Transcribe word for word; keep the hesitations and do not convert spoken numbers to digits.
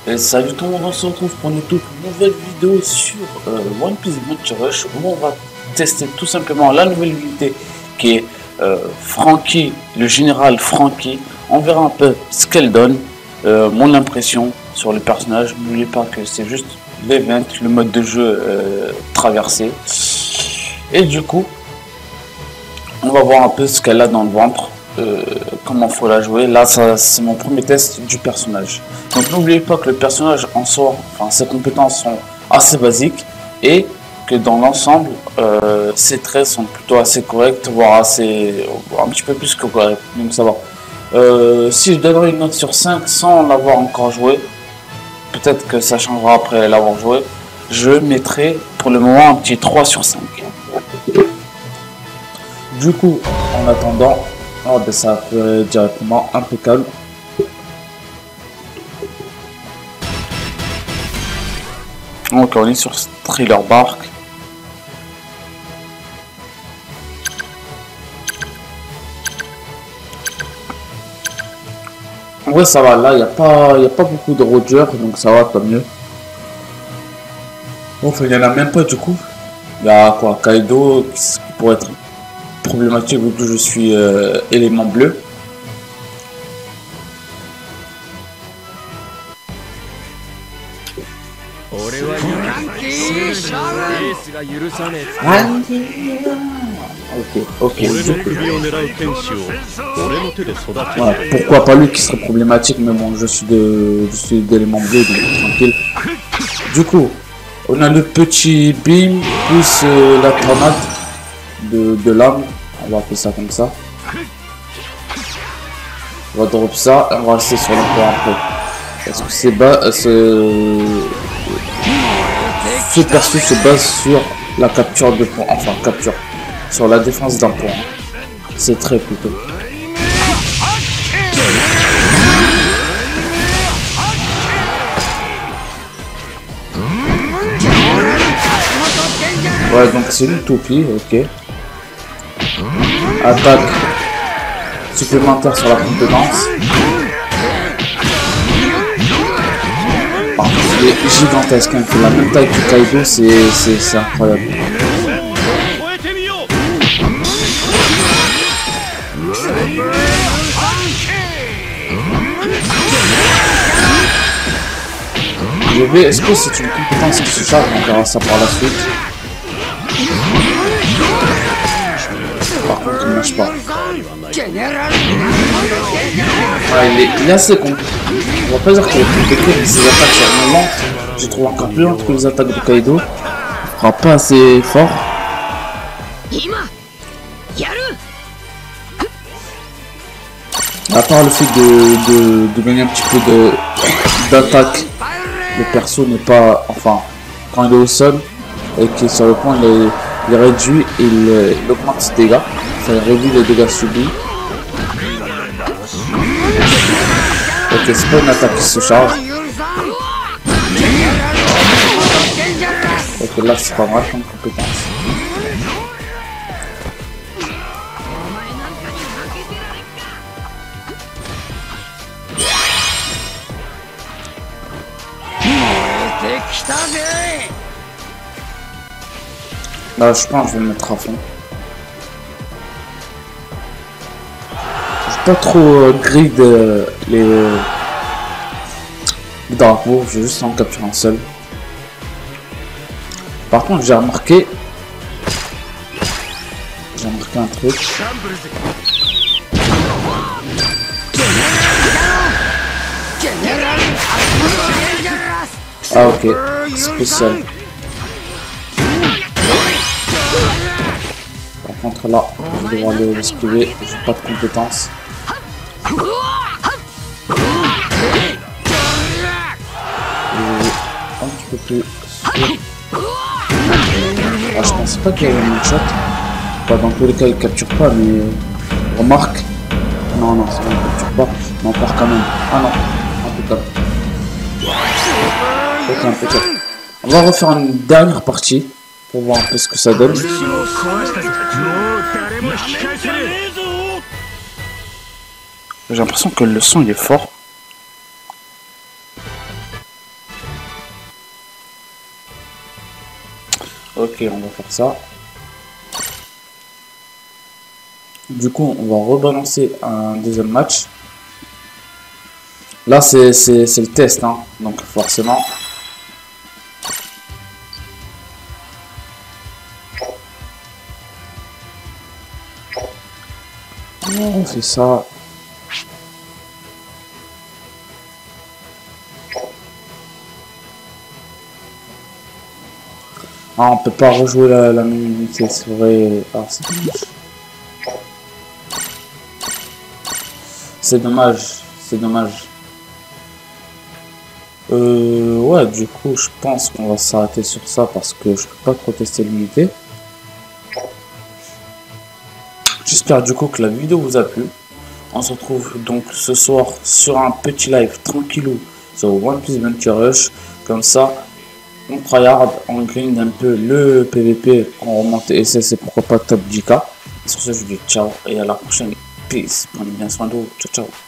Et salut tout le monde, on se retrouve pour une toute nouvelle vidéo sur euh, One Piece Bounty Rush où on va tester tout simplement la nouvelle unité qui est euh, Franky, le général Franky. On verra un peu ce qu'elle donne, euh, mon impression sur le personnage. N'oubliez pas que c'est juste l'event, le mode de jeu euh, traversé. Et du coup, on va voir un peu ce qu'elle a dans le ventre. Euh, comment faut la jouer. Là, ça c'est mon premier test du personnage. Donc n'oubliez pas que le personnage en soi, enfin ses compétences sont assez basiques et que dans l'ensemble, euh, ses traits sont plutôt assez corrects, voire assez un petit peu plus que corrects. Donc ça va. Euh, si je donnerais une note sur cinq sans l'avoir encore joué, peut-être que ça changera après l'avoir joué, je mettrai pour le moment un petit trois sur cinq. Du coup, en attendant, oh ben ça ferait directement impeccable. Donc on est sur Thriller Bark. Ouais, ça va, là il n'y a pas il y a pas beaucoup de Roger, donc ça va, pas mieux. Enfin, il n'y en a même pas du coup. Il y a quoi, Kaido qui pourrait être problématique vu que je suis euh, élément bleu. Ok, ok. Voilà, pourquoi pas lui qui serait problématique, mais bon, je suis de, je suis d'élément bleu, donc tranquille. Du coup, on a le petit beam plus euh, la grenade de, de l'âme. On va appeler ça comme ça. On va drop ça et on va rester sur le point un peu. Parce que c'est bas, ce... ce perso se base sur la capture de points. Enfin, capture. Sur la défense d'un point. C'est très plutôt. Ouais, donc c'est une utopie, ok. Attaque supplémentaire sur la compétence. Par contre, il est gigantesque, hein. Il fait la même taille que Kaido, c'est incroyable. Je vais, est-ce que c'est une compétence qui se charge? On verra ça par la suite. Par contre, il ne marche pas. Ah, il, est, il est assez con. On va pas dire qu'il est compliqué, mais ses attaques sont lentes. Je trouve encore plus lentes que les attaques de Kaido. Il frappe pas assez fort. À part le fait de, de, de gagner un petit peu d'attaque, le perso n'est pas, enfin, quand il est au sol et qu'il est sur le point, il est, il est réduit et il, il augmente ses dégâts. Ça réduit les dégâts subis. Ok, c'est pas une attaque qui se charge. Ok, là c'est pas mal comme compétence. Là, je pense que je vais le mettre à fond. Je vais pas trop euh, grid euh, les... les drapeaux, je vais juste en capturer un seul. Par contre, j'ai remarqué... J'ai remarqué un truc. Ah ok, spécial. Par contre là, je vais devoir l'esquiver, j'ai pas de compétences. Et un petit peu plus sûr. Ah, je pensais pas qu'il y avait un shot. Bah, dans tous les cas il capture pas, mais remarque. Non non, c'est bon, il capture pas. Mais on part quand même. Ah non, impeccable. Ok, impeccable. On va refaire une dernière partie pour voir un peu ce que ça donne. J'ai l'impression que le son il est fort. Ok, on va faire ça. Du coup, on va rebalancer un deuxième match. Là, c'est le test, hein. Donc forcément. On fait ça. Ah, on peut pas rejouer la, la même unité, c'est vrai. Ah, c'est dommage. C'est dommage, c'est dommage. Euh, ouais, du coup, je pense qu'on va s'arrêter sur ça parce que je peux pas trop tester l'unité. J'espère du coup que la vidéo vous a plu. On se retrouve donc ce soir sur un petit live tranquillou sur One Piece Venture Rush. Comme ça, on tryhard, on grind un peu le P V P, on remonte S S et pourquoi pas top dix K. Sur ce, je vous dis ciao et à la prochaine. Peace. Prenez bien soin de vous. Ciao, ciao.